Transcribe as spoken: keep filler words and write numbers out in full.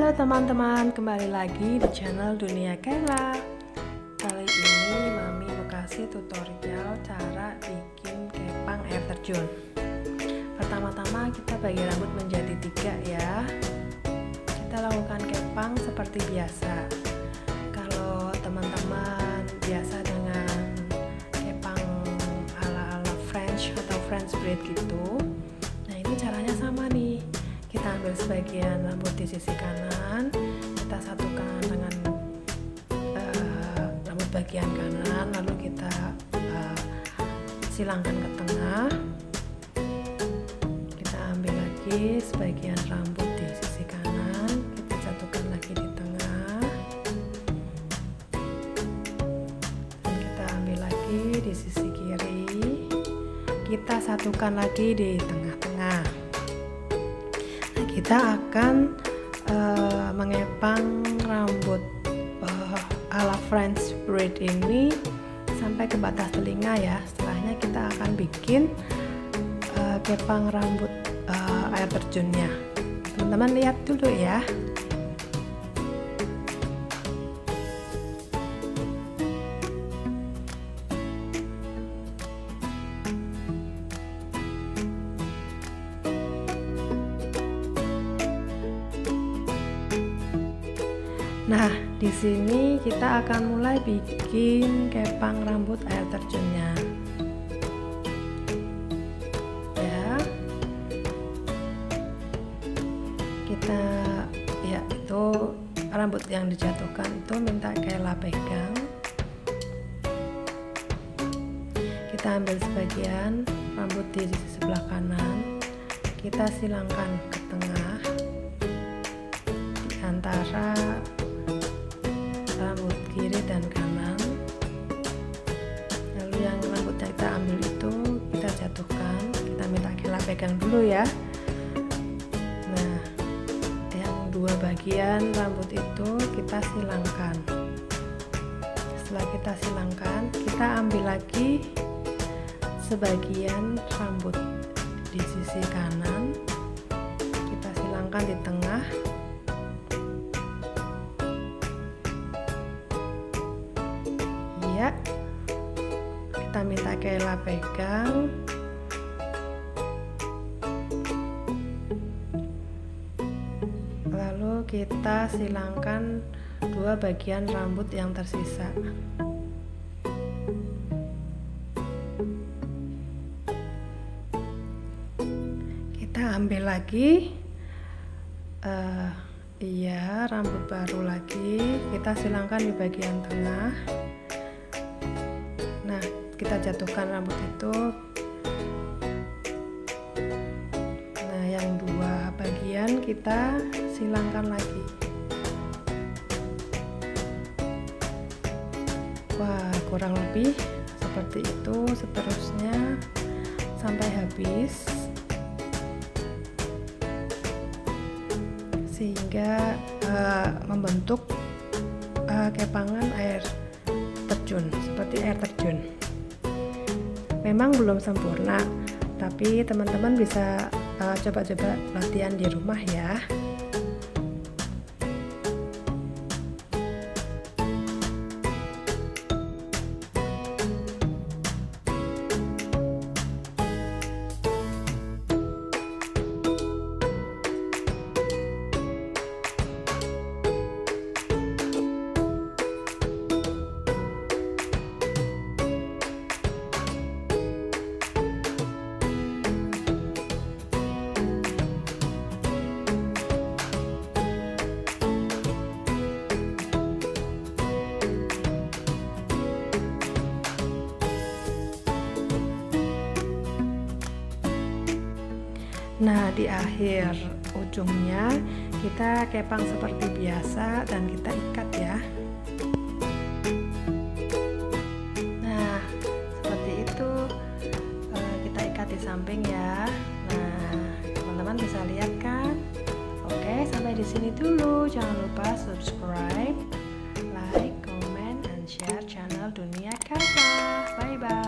Halo teman-teman, kembali lagi di channel Dunia Kayla. Kali ini Mami mau kasih tutorial cara bikin kepang air terjun. Pertama-tama kita bagi rambut menjadi tiga ya. Kita lakukan kepang seperti biasa. Kalau teman-teman biasa dengan kepang ala-ala French atau French braid gitu, nah ini caranya sama nih. Kita ambil sebagian rambut di sisi kanan, kita satukan dengan uh, rambut bagian kanan, lalu kita uh, silangkan ke tengah. Kita ambil lagi sebagian rambut di sisi kanan, kita satukan lagi di tengah, dan kita ambil lagi di sisi kiri, kita satukan lagi di tengah-tengah. Kita akan uh, mengepang rambut uh, ala French braid ini sampai ke batas telinga ya. Setelahnya kita akan bikin uh, kepang rambut uh, air terjunnya. Teman-teman lihat dulu ya. Nah, di sini kita akan mulai bikin kepang rambut air terjunnya. Ya. Kita ya itu rambut yang dijatuhkan itu minta Kayla pegang. Kita ambil sebagian rambut di sisi sebelah kanan. Kita silangkan ke tengah di antara rambut kiri dan kanan. Lalu yang rambut yang kita ambil itu kita jatuhkan, kita minta Kayla pegang dulu ya. Nah, yang dua bagian rambut itu kita silangkan. Setelah kita silangkan, kita ambil lagi sebagian rambut di sisi kanan, kita silangkan di tengah. Ya, kita minta Kayla pegang. Lalu kita silangkan dua bagian rambut yang tersisa. Kita ambil lagi uh, iya rambut baru lagi, kita silangkan di bagian tengah. Nah, kita jatuhkan rambut itu. Nah, yang dua bagian kita silangkan lagi. Wah, kurang lebih seperti itu seterusnya sampai habis, sehingga uh, membentuk uh, kepangan air terjun, seperti air terjun. Memang belum sempurna, tapi teman-teman bisa coba-coba uh, latihan di rumah ya. Nah, di akhir ujungnya kita kepang seperti biasa dan kita ikat ya. Nah, seperti itu kita ikat di samping ya. Nah, teman-teman bisa lihat kan? Oke, sampai di sini dulu. Jangan lupa subscribe, like, comment, and share channel Dunia Kayla. Bye bye.